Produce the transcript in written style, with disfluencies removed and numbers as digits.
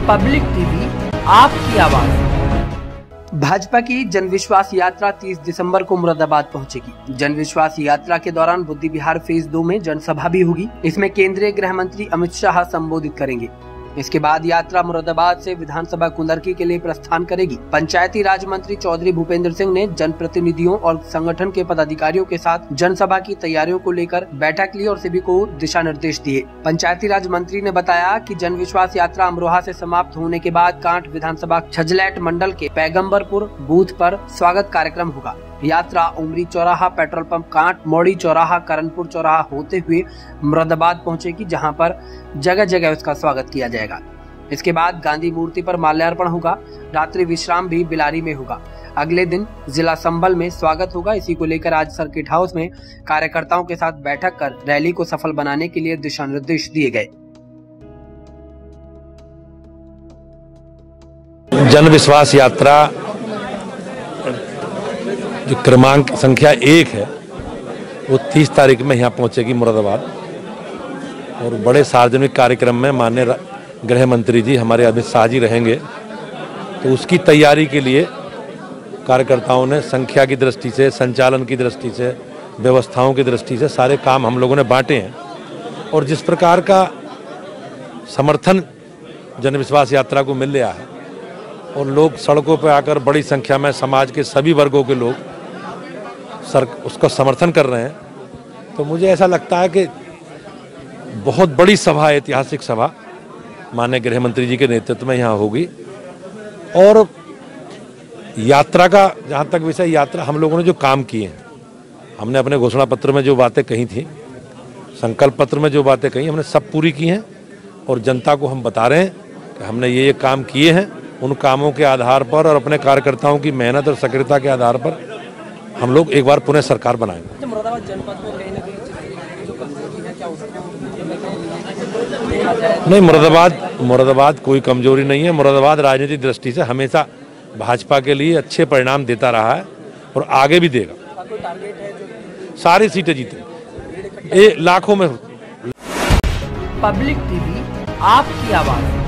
Public TV, आपकी आवाज। भाजपा की जनविश्वास यात्रा 30 दिसंबर को मुरादाबाद पहुंचेगी। जनविश्वास यात्रा के दौरान बुद्धि विहार फेज 2 में जनसभा भी होगी। इसमें केंद्रीय गृह मंत्री अमित शाह संबोधित करेंगे। इसके बाद यात्रा मुरादाबाद से विधानसभा कुंदरकी के लिए प्रस्थान करेगी। पंचायती राज मंत्री चौधरी भूपेंद्र सिंह ने जनप्रतिनिधियों और संगठन के पदाधिकारियों के साथ जनसभा की तैयारियों को लेकर बैठक ली और सभी को दिशा निर्देश दिए। पंचायती राज मंत्री ने बताया कि जनविश्वास यात्रा अमरोहा से समाप्त होने के बाद कांठ विधानसभा छजलैट मंडल के पैगम्बरपुर बूथ पर स्वागत कार्यक्रम होगा। यात्रा उमरी चौराहा, पेट्रोल पंप कांठ, मौड़ी चौराहा, करणपुर चौराहा होते हुए मुरादाबाद पहुंचेगी, जहां पर जगह जगह उसका स्वागत किया जाएगा। इसके बाद गांधी मूर्ति पर माल्यार्पण होगा। रात्रि विश्राम भी बिलारी में होगा। अगले दिन जिला संबल में स्वागत होगा। इसी को लेकर आज सर्किट हाउस में कार्यकर्ताओं के साथ बैठक कर रैली को सफल बनाने के लिए दिशा निर्देश दिए गए। जनविश्वास यात्रा जो क्रमांक संख्या 1 है वो 30 तारीख में यहाँ पहुँचेगी मुरादाबाद, और बड़े सार्वजनिक कार्यक्रम में माननीय गृह मंत्री जी हमारे अमित शाह जी रहेंगे। तो उसकी तैयारी के लिए कार्यकर्ताओं ने संख्या की दृष्टि से, संचालन की दृष्टि से, व्यवस्थाओं की दृष्टि से सारे काम हम लोगों ने बांटे हैं। और जिस प्रकार का समर्थन जनविश्वास यात्रा को मिल रहा है और लोग सड़कों पर आकर बड़ी संख्या में समाज के सभी वर्गों के लोग उसका समर्थन कर रहे हैं, तो मुझे ऐसा लगता है कि बहुत बड़ी सभा, ऐतिहासिक सभा माननीय गृह मंत्री जी के नेतृत्व में यहाँ होगी। और यात्रा का जहाँ तक विषय, यात्रा हम लोगों ने जो काम किए हैं, हमने अपने घोषणा पत्र में जो बातें कही थी, संकल्प पत्र में जो बातें कही, हमने सब पूरी की हैं। और जनता को हम बता रहे हैं कि हमने ये काम किए हैं। उन कामों के आधार पर और अपने कार्यकर्ताओं की मेहनत और सक्रियता के आधार पर हम लोग एक बार पुनः सरकार बनाएंगे। मुरादाबाद जनपद में कहीं ना कहीं जो कमजोरी है, क्या नहीं, मुरादाबाद कोई कमजोरी नहीं है। मुरादाबाद राजनीतिक दृष्टि से हमेशा भाजपा के लिए अच्छे परिणाम देता रहा है और आगे भी देगा। कोई टारगेट है जो सारी सीटें जीतेंगे, लाखों में। पब्लिक टीवी, आपकी आवाज।